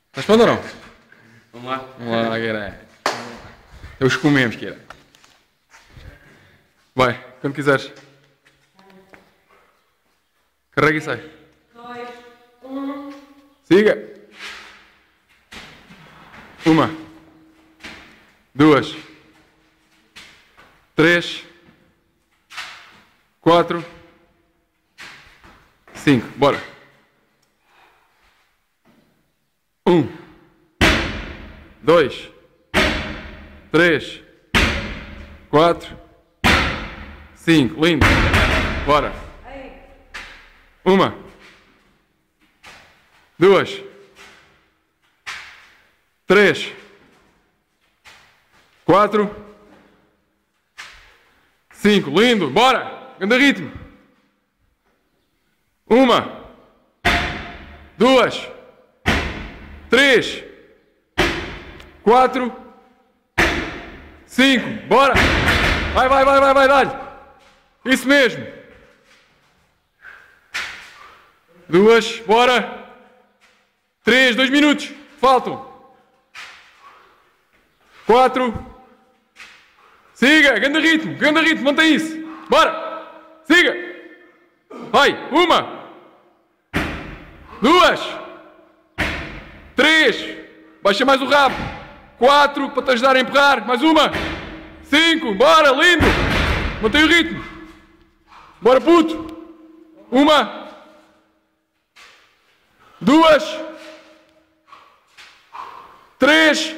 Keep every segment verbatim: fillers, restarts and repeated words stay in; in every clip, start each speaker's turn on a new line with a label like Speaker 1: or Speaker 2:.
Speaker 1: Estás pronto ou não?
Speaker 2: Vamos lá.
Speaker 1: Vamos lá, caralho. Eu os comemos, caralho. Vai, quando quiseres. Carrega e sai.
Speaker 3: dois, um.
Speaker 1: Siga. Uma. Duas. Três. Quatro. Cinco. Bora. Um. Dois. Três. Quatro. Cinco. Lindo. Bora. Uma. Duas. Três. Quatro. Cinco. Lindo. Bora. Anda ritmo. Uma. Duas. Três. Quatro. Cinco. Bora. Vai, vai, vai, vai, vai, dá-lhe. Isso mesmo. Duas. Bora. Três. Dois minutos. Faltam. Quatro. Siga. Ganda ritmo. Ganda ritmo. Mantém isso. Bora. Siga. Vai. Uma. Duas. Três. Baixa mais o rabo. Quatro. Para te ajudar a empurrar. Mais uma. Cinco. Bora. Lindo. Mantém o ritmo. Bora, puto. Uma. Duas. Três.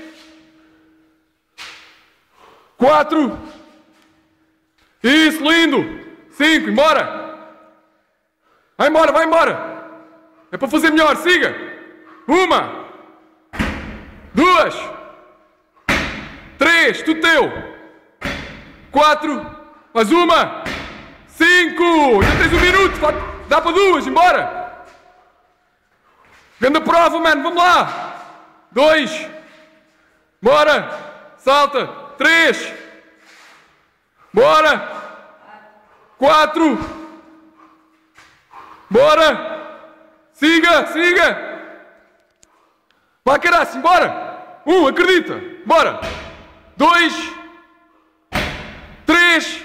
Speaker 1: Quatro. Isso, lindo. Cinco. Embora. Vai embora, vai embora. É para fazer melhor. Siga. Uma. Duas. Três. Tudo teu. Quatro. Mais uma. Cinco. Ainda tens um minuto. Dá para duas. Embora. Grande prova, mano. Vamos lá. Dois. Bora. Salta. Três. Bora. Quatro. Bora. Siga, siga. Vai, caralho, bora. Um, acredita. Bora. Dois. Três.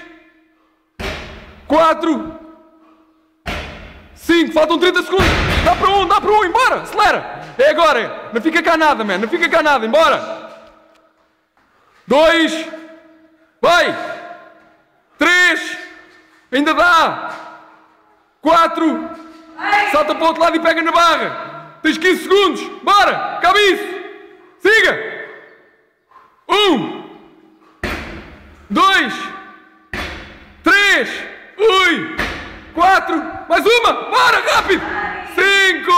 Speaker 1: Quatro. Cinco. Faltam trinta segundos. Dá para um, dá para um. Embora. Acelera. É agora. Não fica cá nada, man. Não fica cá nada. Embora. Dois. Vai. Três. Ainda dá. Quatro. Salta para o outro lado e pega na barra. Tens quinze segundos. Bora. Cabe isso. Siga. Um. Dois. Três. Ui. Quatro. Mais uma. Bora. Rápido. Cinco.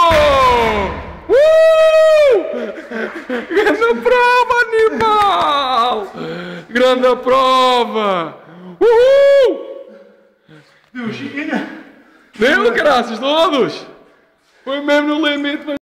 Speaker 1: Uh! Grande prova, animal. Grande prova. Uhul.
Speaker 2: Deu, Chiquinha.
Speaker 1: Deu, graças todos. Foi mesmo no limite.